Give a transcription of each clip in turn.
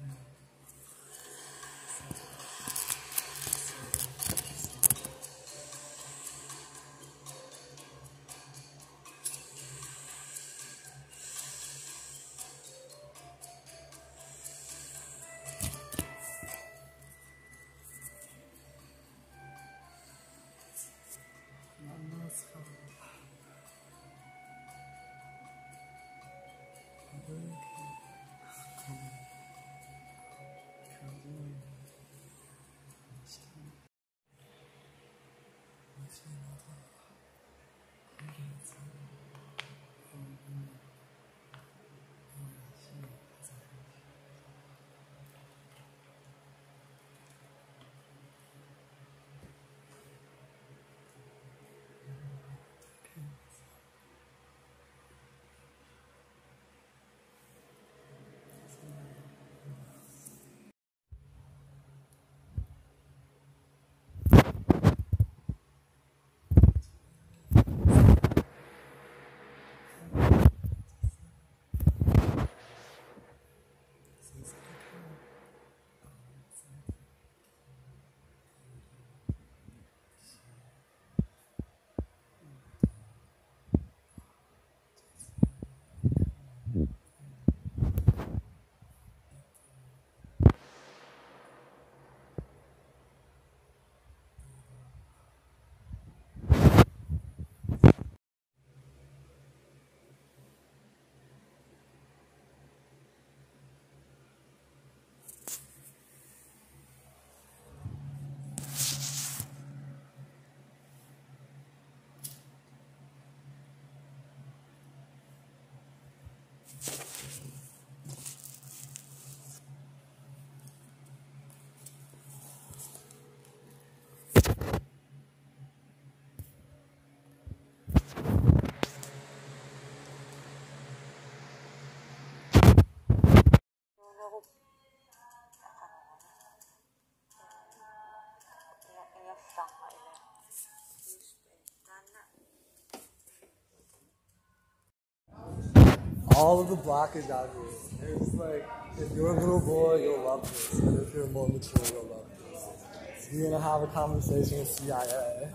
All of the blockage out here. It's like, if you're a little boy, you'll love this. And if you're more mature, you'll love this. So you're gonna have a conversation with CIA.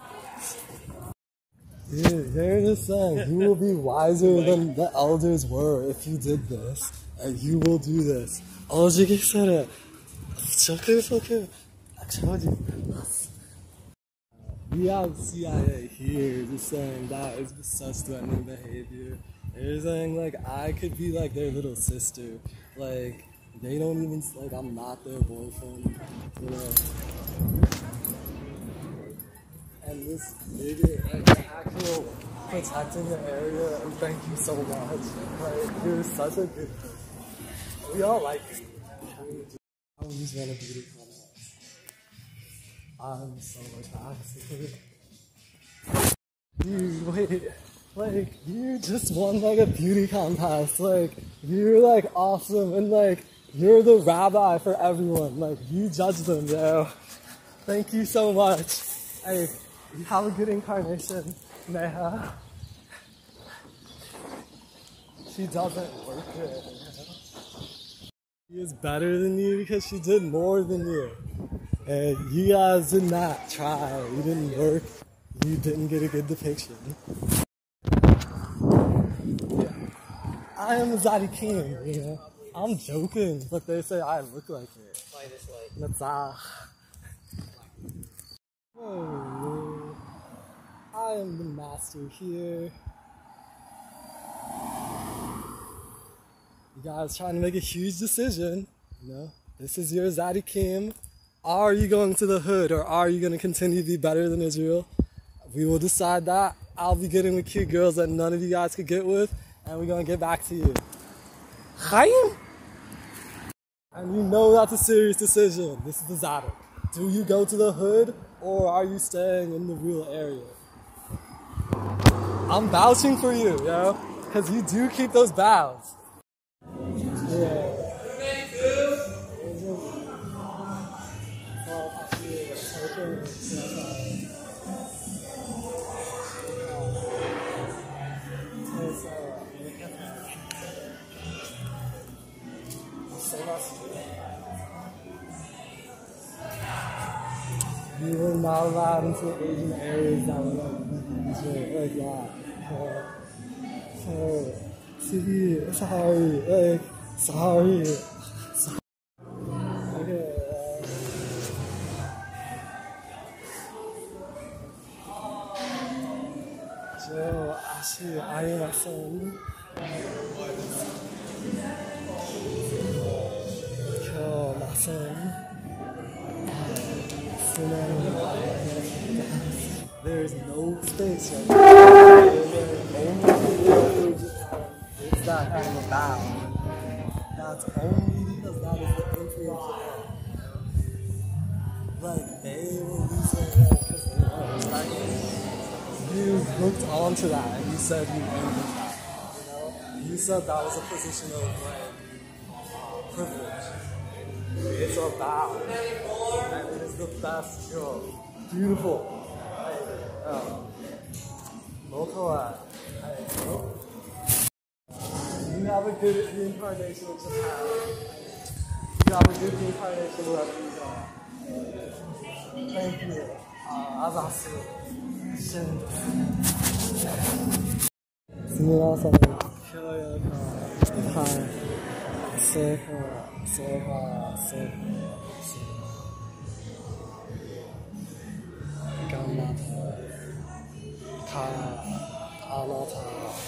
Dude, they're just saying, you will be wiser than the elders were if you did this. And you will do this. 어저께 사람, 저렇게 I told you. We have CIA here just saying that is such threatening behavior. They're saying like I could be like their little sister. Like they don't even like I'm not their boyfriend. You know. And this nigga, like the actual protecting the area, and thank you so much. Like you're such a good person. We all like you. I just want to be the I'm so much happy. Dude, wait. Like, you just won, like, a beauty contest. Like, you're, like, awesome. And, like, you're the rabbi for everyone. Like, you judge them, yo. Thank you so much. Hey, have a good incarnation, Neha. She doesn't work it. She is better than you because she did more than you. And you guys did not try. You didn't work. You didn't get a good depiction. I am a Zadikim, you know. I'm joking, but they say I look like it. Natsah. Oh, I am the master here. You guys trying to make a huge decision, you know. This is your Zadikim. Are you going to the hood or are you going to continue to be better than Israel? We will decide that. I'll be getting with cute girls that none of you guys could get with, and we're going to get back to you. Chaim? And you know that's a serious decision. This is the Zadok. Do you go to the hood or are you staying in the real area? I'm vouching for you, yo, because you do keep those vows. Yeah. You were not allowed into Asian areas that were like that. See, sorry. Okay. 저 아예 왔었는데 저 맞선 there's no space right now. It's that kind of bow. That's only because that is the influence. Like they will be saying that because they know you hooked onto that and you said you aimed at that. You know? You said that was a position of like privilege. It's a bow. And it is the best girl. Beautiful. You have a good reincarnation of Japan. You have a good reincarnation wherever you go. Thank you. Azasu. Shin. Sumimasen. Kyoyoka. Hi. Soha. Ganmata. Kara. Anata.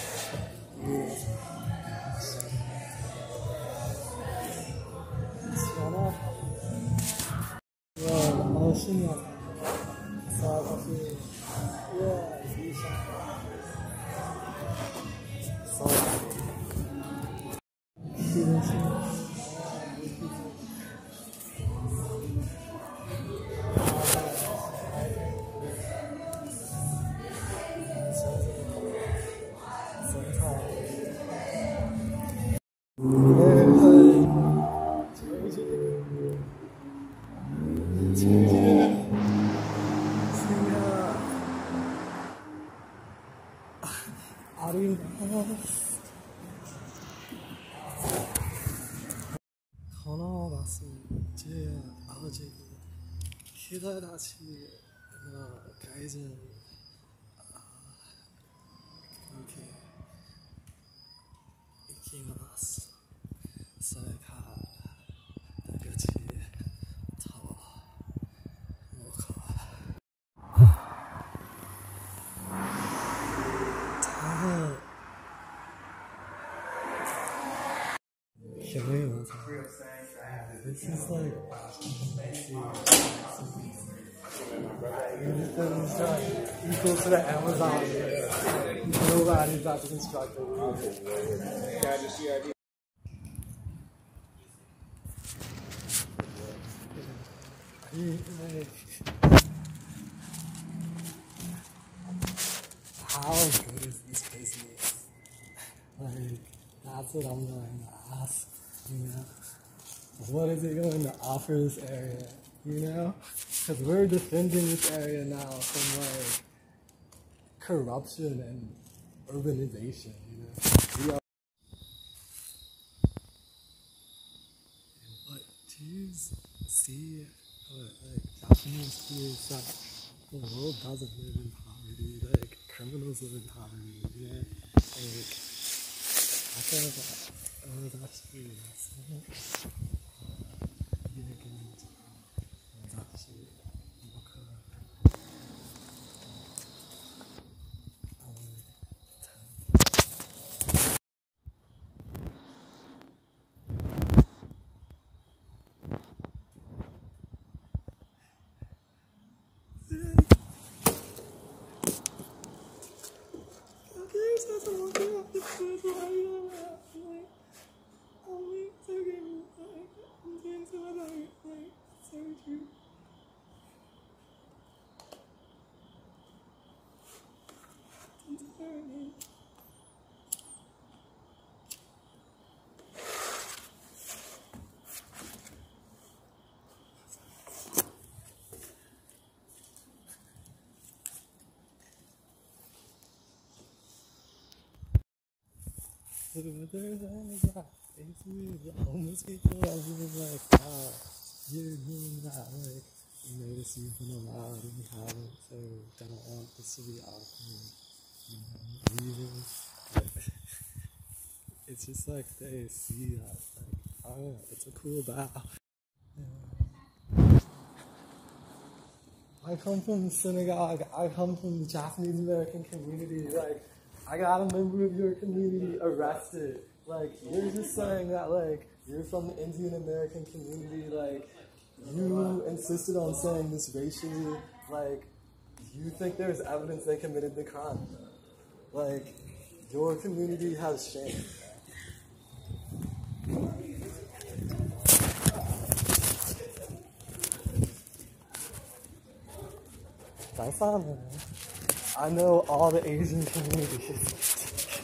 This is like equal to the Amazon. Nobody's about to construct it. How good is this place? Like, that's what I'm going to ask, you know? What is it going to offer this area, you know? Because we're defending this area now from, like, corruption and urbanization, you know? But do you see, like, Japanese kids that the world doesn't live in poverty, like, criminals live in poverty, you know? Like, I thought that was actually awesome. The homeless people, I was like, wow, you're doing that, like, You notice you've been allowed and you haven't, so don't want this to be awkward. You know, leaving. But it's just like they see that. Like, I don't know, it's a cool bow. I come from the synagogue, I come from the Japanese American community, like, I got a member of your community arrested. Like, you're just saying that, like, you're from the Indian American community, like, you insisted on saying this racially, like, you think there's evidence they committed the crime. Like, your community has shame. That's fine, man. I know all the Asian communities.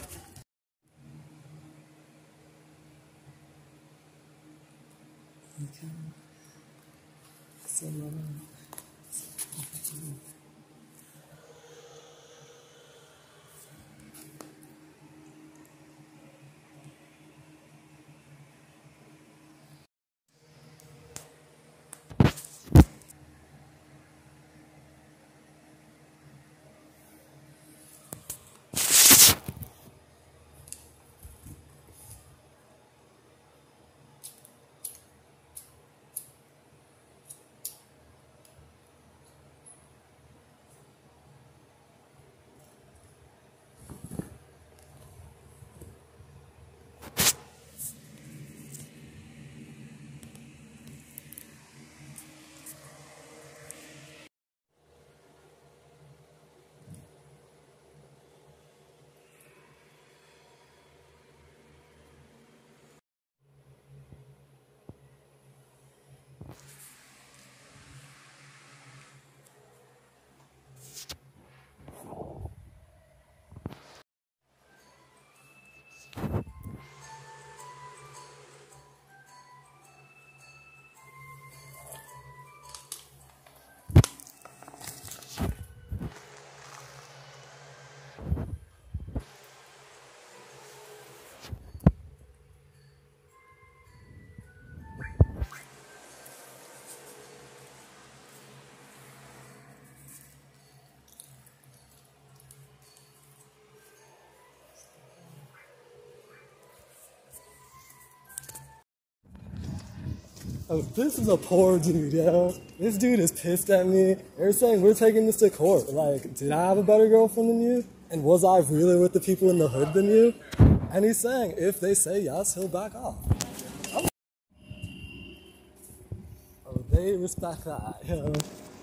Oh, this is a poor dude, yo. This dude is pissed at me. They're saying we're taking this to court. Like, did I have a better girlfriend than you? And was I really with the people in the hood than you? And he's saying if they say yes, he'll back off. Oh, they respect that, yo.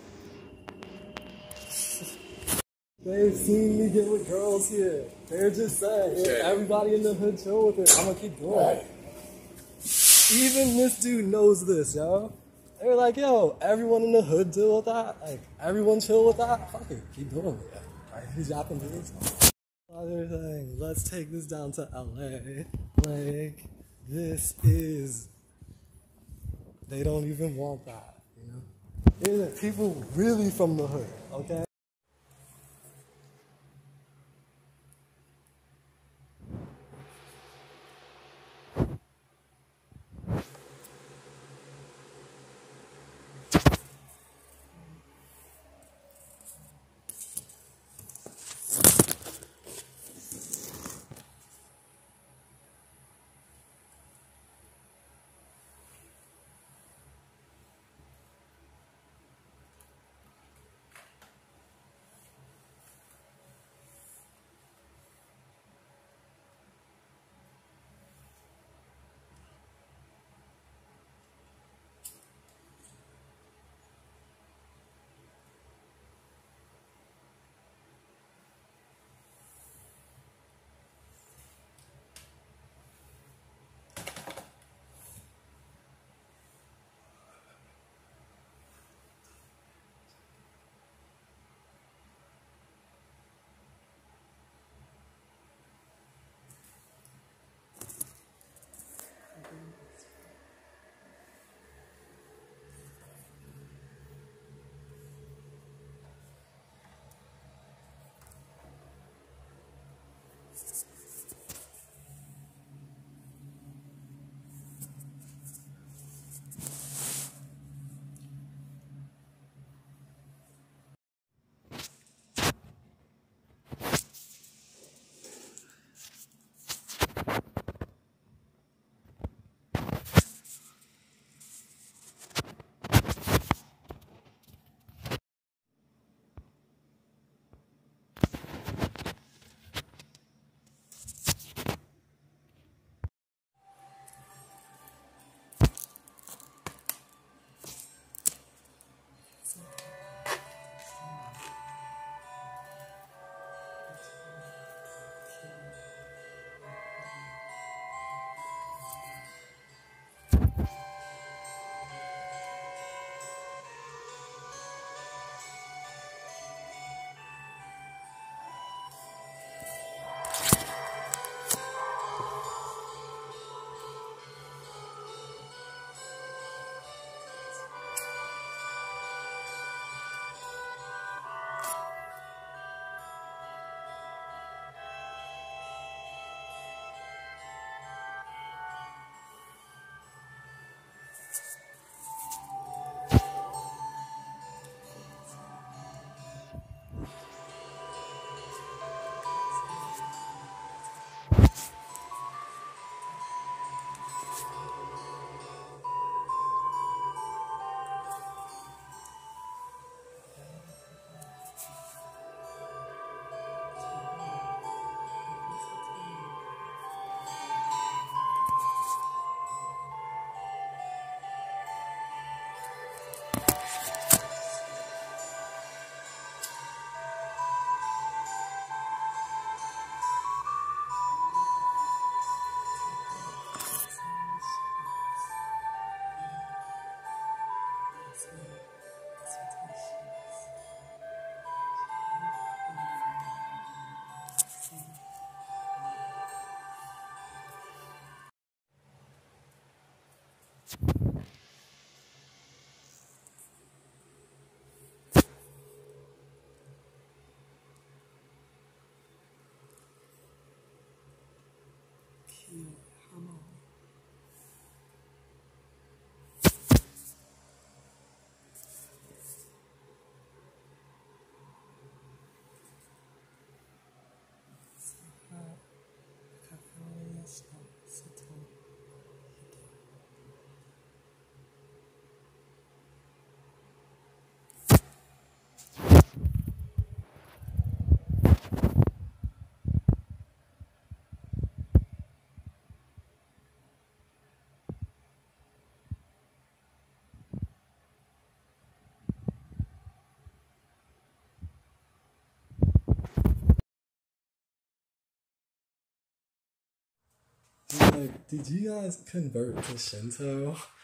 They've seen me get with girls here. They're just saying, if everybody in the hood chill with it, I'm gonna keep doing it. Even this dude knows this, yo. They're like, yo, everyone in the hood deal with that? Like, everyone chill with that? Fuck it, keep doing it. Right, he's Japanese. Other thing, let's take this down to LA. Like, this is, they don't even want that, you know? They're the people really from the hood, okay? Like, did you guys convert to Shinto?